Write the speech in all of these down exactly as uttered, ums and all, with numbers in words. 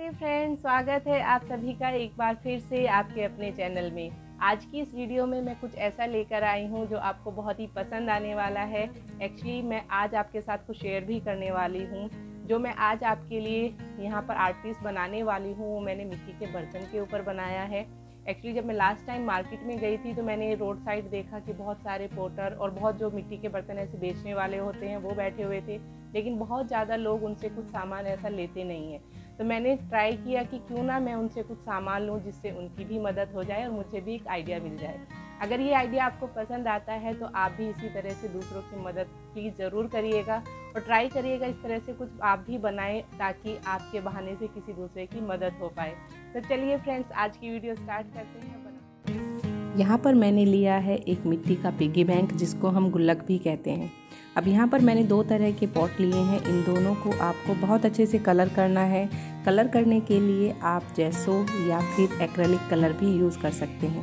Friends, स्वागत है आप सभी का एक बार फिर से आपके अपने चैनल में। आज की इस वीडियो में मैं कुछ ऐसा लेकर आई हूँ जो आपको बहुत ही पसंद आने वाला है। एक्चुअली मैं आज आपके साथ कुछ शेयर भी करने वाली हूँ। जो मैं आज आपके लिए यहाँ पर आर्ट पीस बनाने वाली हूँ वो मैंने मिट्टी के बर्तन के ऊपर बनाया है। एक्चुअली जब मैं लास्ट टाइम मार्केट में गई थी तो मैंने रोड साइड देखा कि बहुत सारे पोटर और बहुत जो मिट्टी के बर्तन ऐसे बेचने वाले होते हैं वो बैठे हुए थे, लेकिन बहुत ज़्यादा लोग उनसे कुछ सामान ऐसा लेते नहीं हैं। तो मैंने ट्राई किया कि क्यों ना मैं उनसे कुछ सामान लूँ जिससे उनकी भी मदद हो जाए और मुझे भी एक आइडिया मिल जाए। अगर ये आइडिया आपको पसंद आता है तो आप भी इसी तरह से दूसरों की मदद प्लीज़ ज़रूर करिएगा और ट्राई करिएगा इस तरह से कुछ आप भी बनाएं ताकि आपके बहाने से किसी दूसरे की मदद हो पाए। तो चलिए फ्रेंड्स, आज की वीडियो स्टार्ट करते हैं। यहाँ पर मैंने लिया है एक मिट्टी का पिगी बैंक जिसको हम गुल्लक भी कहते हैं। अब यहाँ पर मैंने दो तरह के पॉट लिए हैं। इन दोनों को आपको बहुत अच्छे से कलर करना है। कलर करने के लिए आप जेसो या फिर एक्रेलिक कलर भी यूज़ कर सकते हैं।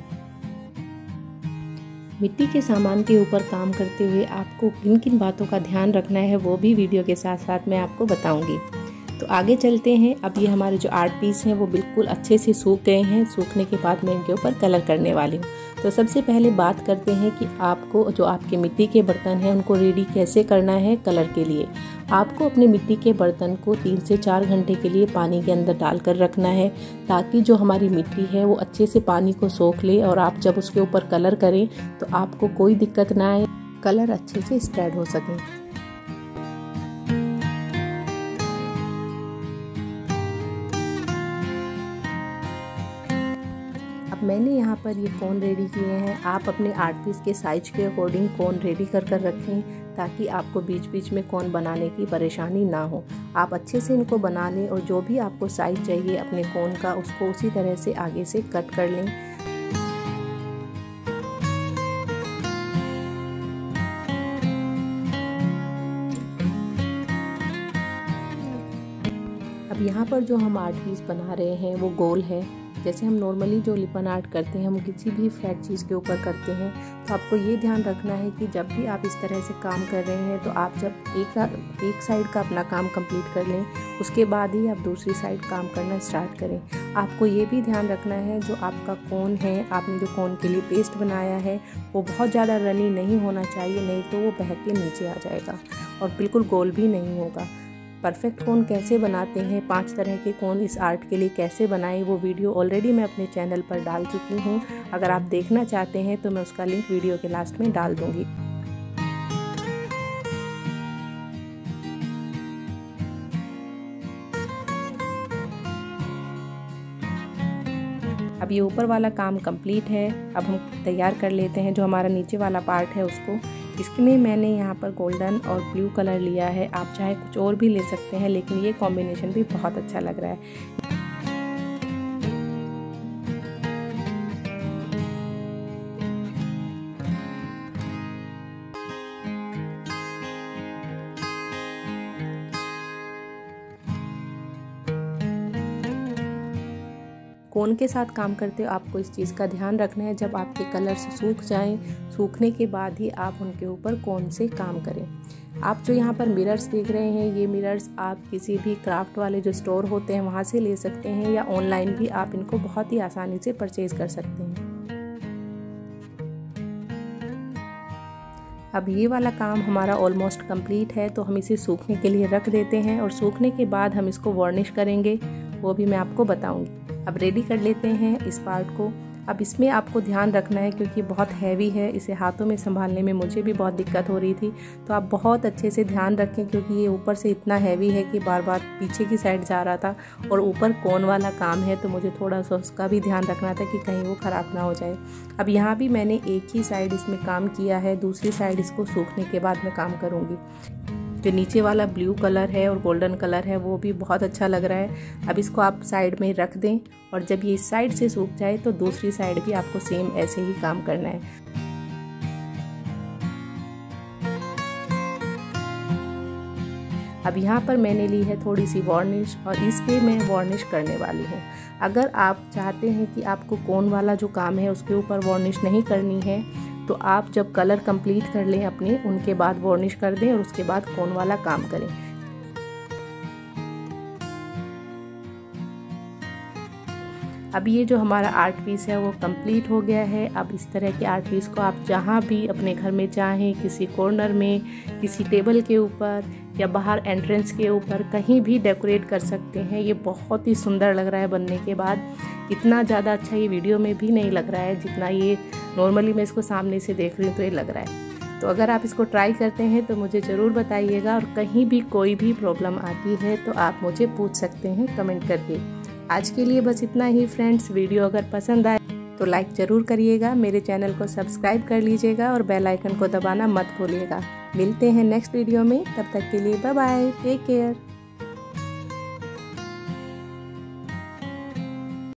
मिट्टी के सामान के ऊपर काम करते हुए आपको किन किन बातों का ध्यान रखना है वो भी वीडियो के साथ साथ मैं आपको बताऊंगी। तो आगे चलते हैं। अब ये हमारे जो आर्ट पीस हैं वो बिल्कुल अच्छे से सूख गए हैं। सूखने के बाद मैं इनके ऊपर कलर करने वाली हूँ। तो सबसे पहले बात करते हैं कि आपको जो आपके मिट्टी के बर्तन हैं उनको रेडी कैसे करना है कलर के लिए। आपको अपने मिट्टी के बर्तन को तीन से चार घंटे के लिए पानी के अंदर डालकर रखना है ताकि जो हमारी मिट्टी है वो अच्छे से पानी को सोख ले और आप जब उसके ऊपर कलर करें तो आपको कोई दिक्कत ना आए, कलर अच्छे से स्प्रेड हो सके। अब मैंने यहाँ पर ये कोन रेडी किए हैं। आप अपने आर्ट पीस के साइज के अकॉर्डिंग कोन रेडी कर कर रखें ताकि आपको बीच बीच में कोन बनाने की परेशानी ना हो। आप अच्छे से इनको बना लें और जो भी आपको साइज चाहिए अपने कोन का उसको उसी तरह से आगे से कट कर लें। अब यहाँ पर जो हम आर्ट पीस बना रहे हैं वो गोल है। जैसे हम नॉर्मली जो लिपन आर्ट करते हैं हम किसी भी फ्लैट चीज़ के ऊपर करते हैं, तो आपको ये ध्यान रखना है कि जब भी आप इस तरह से काम कर रहे हैं तो आप जब एक एक साइड का अपना काम कंप्लीट कर लें उसके बाद ही आप दूसरी साइड काम करना स्टार्ट करें। आपको ये भी ध्यान रखना है जो आपका कोन है, आपने जो कोन के लिए पेस्ट बनाया है वो बहुत ज़्यादा रनी नहीं होना चाहिए, नहीं तो वो बह के नीचे आ जाएगा और बिल्कुल गोल भी नहीं होगा। परफेक्ट कोन कैसे बनाते हैं, पांच तरह के कोन इस आर्ट के लिए कैसे बनाएं, वो वीडियो ऑलरेडी मैं अपने चैनल पर डाल चुकी हूँ। अगर आप देखना चाहते हैं तो मैं उसका लिंक वीडियो के लास्ट में डाल दूँगी। अब ये ऊपर वाला काम कंप्लीट है। अब हम तैयार कर लेते हैं जो हमारा नीचे वाला पार्ट है उसको। इसमें मैंने यहाँ पर गोल्डन और ब्लू कलर लिया है। आप चाहे कुछ और भी ले सकते हैं लेकिन ये कॉम्बिनेशन भी बहुत अच्छा लग रहा है। कोन के साथ काम करते हो आपको इस चीज़ का ध्यान रखना है जब आपके कलर्स सूख जाएं, सूखने के बाद ही आप उनके ऊपर कोन से काम करें। आप जो यहाँ पर मिरर्स देख रहे हैं ये मिरर्स आप किसी भी क्राफ्ट वाले जो स्टोर होते हैं वहाँ से ले सकते हैं या ऑनलाइन भी आप इनको बहुत ही आसानी से परचेज कर सकते हैं। अब ये वाला काम हमारा ऑलमोस्ट कंप्लीट है तो हम इसे सूखने के लिए रख देते हैं और सूखने के बाद हम इसको वार्निश करेंगे, वो भी मैं आपको बताऊंगी। अब रेडी कर लेते हैं इस पार्ट को। अब इसमें आपको ध्यान रखना है क्योंकि बहुत हैवी है, इसे हाथों में संभालने में मुझे भी बहुत दिक्कत हो रही थी, तो आप बहुत अच्छे से ध्यान रखें क्योंकि ये ऊपर से इतना हैवी है कि बार बार पीछे की साइड जा रहा था और ऊपर कोन वाला काम है तो मुझे थोड़ा सा उसका भी ध्यान रखना था कि कहीं वो ख़राब ना हो जाए। अब यहाँ भी मैंने एक ही साइड इसमें काम किया है, दूसरी साइड इसको सूखने के बाद मैं काम करूँगी। जो नीचे वाला ब्लू कलर है और गोल्डन कलर है वो भी बहुत अच्छा लग रहा है। अब इसको आप साइड में रख दें और जब ये इस साइड से सूख जाए तो दूसरी साइड भी आपको सेम ऐसे ही काम करना है। अब यहाँ पर मैंने ली है थोड़ी सी वार्निश और इस पे मैं वार्निश करने वाली हूँ। अगर आप चाहते हैं कि आपको कोन वाला जो काम है उसके ऊपर वार्निश नहीं करनी है तो आप जब कलर कंप्लीट कर लें अपने, उनके बाद वार्निश कर दें और उसके बाद कोन वाला काम करें। अब ये जो हमारा आर्ट पीस है वो कंप्लीट हो गया है। अब इस तरह के आर्ट पीस को आप जहाँ भी अपने घर में चाहें, किसी कॉर्नर में, किसी टेबल के ऊपर या बाहर एंट्रेंस के ऊपर कहीं भी डेकोरेट कर सकते हैं। ये बहुत ही सुंदर लग रहा है बनने के बाद। इतना ज़्यादा अच्छा ये वीडियो में भी नहीं लग रहा है जितना ये नॉर्मली मैं इसको सामने से देख रही हूँ तो ये लग रहा है। तो अगर आप इसको ट्राई करते हैं तो मुझे ज़रूर बताइएगा, और कहीं भी कोई भी प्रॉब्लम आती है तो आप मुझे पूछ सकते हैं कमेंट करके। आज के लिए बस इतना ही फ्रेंड्स। वीडियो अगर पसंद आए तो लाइक ज़रूर करिएगा, मेरे चैनल को सब्सक्राइब कर लीजिएगा और बेल आइकन को दबाना मत भूलिएगा। मिलते हैं नेक्स्ट वीडियो में, तब तक के लिए बाय बाय, टेक केयर।